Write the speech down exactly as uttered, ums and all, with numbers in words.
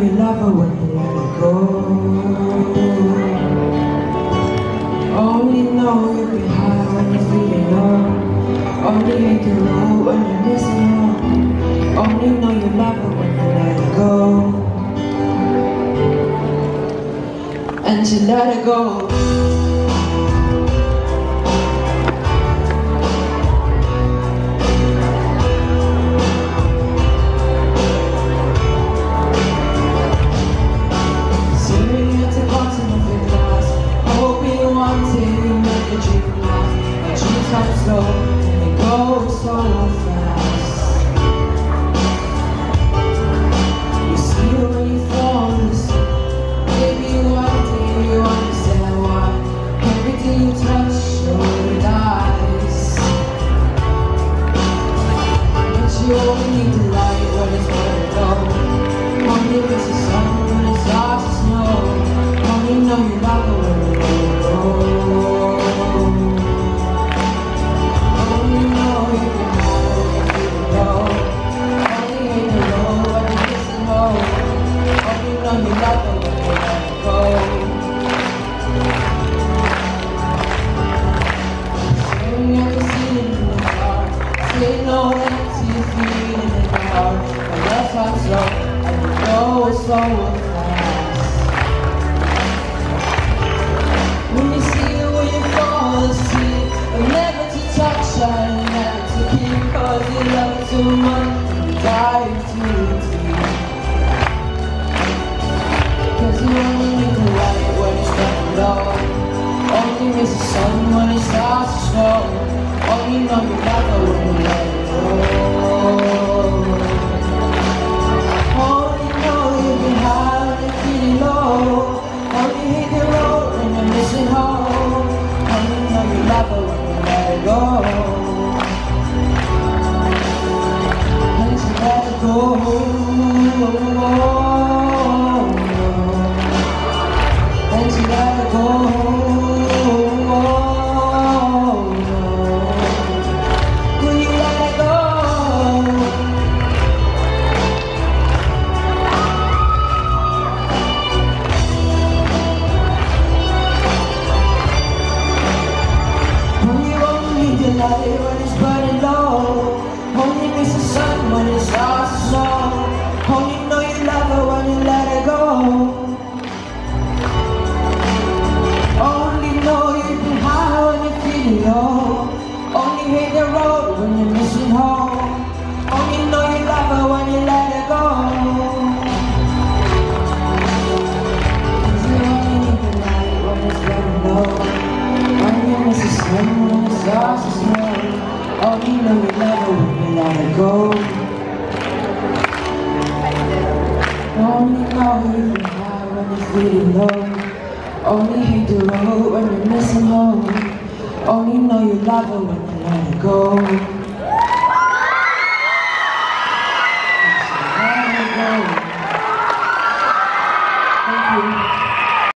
you love her when you let her go. Only know you'll be high when you're feeling low. Only hate the road when you're missing home. Only know you love her when you let her go. And you let her go. Slow, and it goes so fast. You see it when you fall asleep. Maybe one day you understand why everything you touch slowly dies. But you only need the light when it's burning low. Only miss the sun when it starts to snow. Only know you love her when you let it go. So fast. When you see it when you fall asleep, but never to touch and never to keep, cause you love it too much, you dive too deep. Cause you only need the light when it's running low. Only miss the sun when it starts to snow. Only know you love her when you let it go. Go and you let it go. And you let it go. Will you let it go? When it's burning low, only miss the sun when it starts to snow. Only know you love her when you let her go. Only know you've been high when you're feeling low. Only hate the road when you're missing home. Only know you love her when you let her go. Cause you only need the light when it's burning low. Only miss the sun when it starts to snow. Only know you love her when you let her go. Only know you've been high when you're feeling low. Only hate the road when you're missing home. Only know you love her when you let her go. Let her go. Thank you.